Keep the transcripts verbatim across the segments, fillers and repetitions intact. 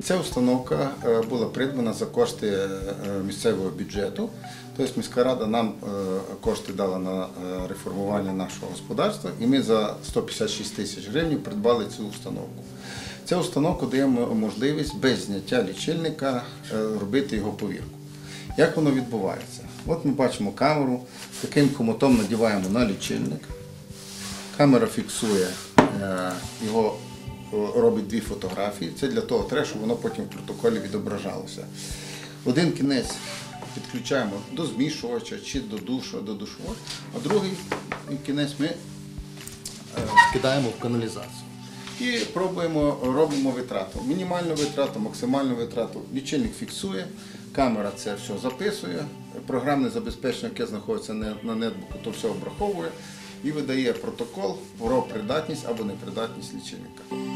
Ця установка була придбана за кошти місцевого бюджету. Тобто міська рада нам кошти дала на реформування нашого господарства, і ми за сто п'ятдесят шість тисяч гривень придбали цю установку. Ця установка дає можливість без зняття лічильника робити його повірку. Як воно відбувається? От ми бачимо камеру, таким хомутом надіваємо на лічильник. Камера фіксує його, робить дві фотографії. Це для того треба, щоб воно потім в протоколі відображалося. Один кінець підключаємо до змішувача чи до душу, до душового, а другий кінець ми скидаємо в каналізацію. І пробуємо, робимо витрату. Мінімальну витрату, максимальну витрату. Лічильник фіксує, камера це все записує, програмне забезпечення, яке знаходиться на нетбуку, то все обраховує і видає протокол про придатність або непридатність лічильника.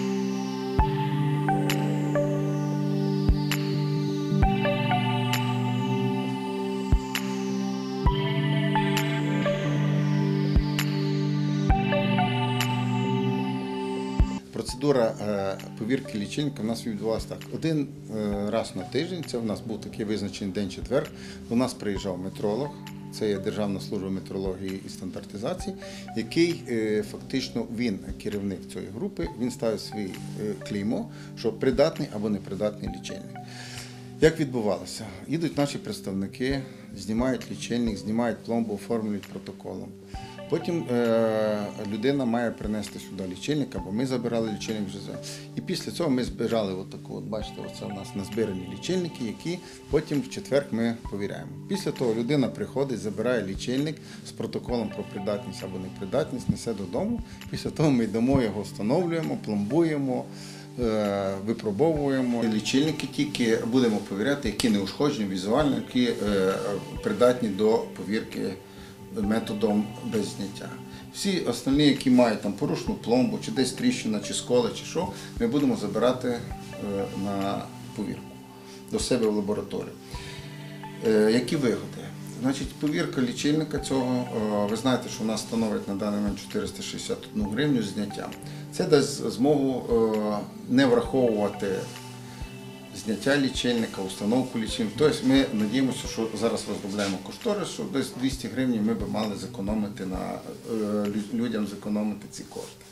Процедура повірки лічильника у нас відбувалася так. Один раз на тиждень, це у нас був такий визначений день-четвер, до нас приїжджав метролог, це є Державна служба метрології і стандартизації, який фактично, він керівник цієї групи, він ставить свій клеймо, що придатний або непридатний лічильник. Як відбувалося? Їдуть наші представники, знімають лічильник, знімають пломбу, оформлюють протоколом. Потім е, людина має принести сюди лічильник, або ми забирали лічильник вже. І після цього ми збирали отаку, от бачите, оце у нас назбирані лічильники, які потім в четвер ми повіряємо. Після того людина приходить, забирає лічильник з протоколом про придатність або непридатність, несе додому. Після того ми йдемо, його встановлюємо, пломбуємо, е, випробовуємо. Лічильники тільки будемо повіряти, які не ушкоджені візуально, які е, придатні до повірки методом без зняття. Всі остальні, які мають там порушену пломбу, чи десь тріщина, чи скола, чи що, ми будемо забирати на повірку до себе в лабораторію. Які вигоди? Значить, повірка лічильника цього, ви знаєте, що у нас становить на даний момент чотириста шістдесят одну гривню з зняттям. Це дасть змогу не враховувати зняття лічильника, установку лічильника. Тобто ми сподіваємося, що зараз розробляємо кошторис, що десь двісті гривень ми б мали зекономити на людям зекономити ці кошти.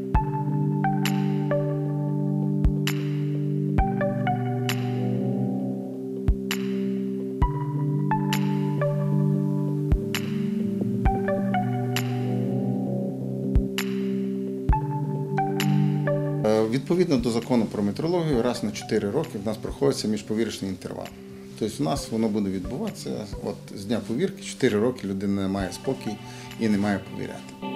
Відповідно до закону про метрологію, раз на чотири роки в нас проходиться міжповірочний інтервал. Тобто у нас воно буде відбуватися, от з дня повірки, чотири роки людина має спокій і не має повіряти.